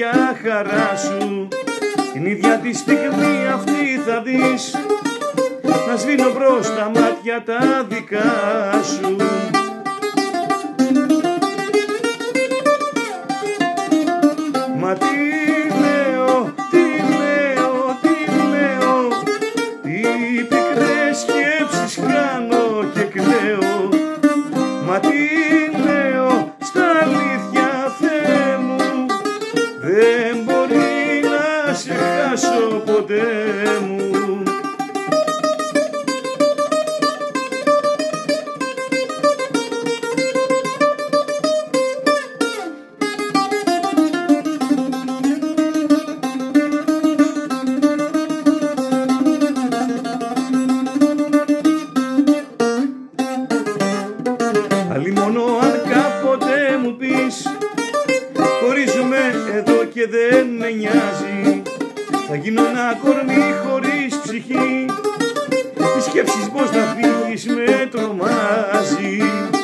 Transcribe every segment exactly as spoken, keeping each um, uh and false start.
για χαρά σου. Την ίδια τη στιγμή αυτή θα δεις να σβήνω μπρος τα μάτια τα δικά σου. Μα τι λέω, τι λέω, τι λέω, τι πικρές σκέψεις κάνω και κλαίω. Μα τι λέω, στα αλήθεια Θεέ μου, δεν μπορεί να σε χάσω ποτέ μου. Αλλήμωνο αν κάποτε μου πεις χωρίζουμε εδώ και δεν με νοιάζει, θα γίνω ένα κορμί χωρίς ψυχή, οι σκέψεις πως να φύγεις με τρομάζει.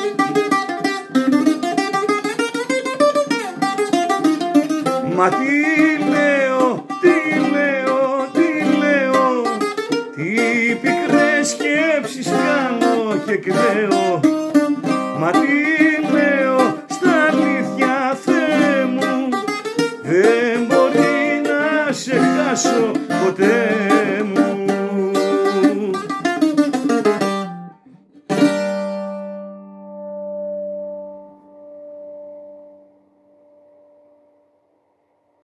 Μα τι λέω, τι λέω, τι λέω, τι πικρές σκέψεις κάνω και κλαίω. Μα τι λέω, στα αλήθεια Θεέ μου, δεν μπορεί να σε χάσω ποτέ μου.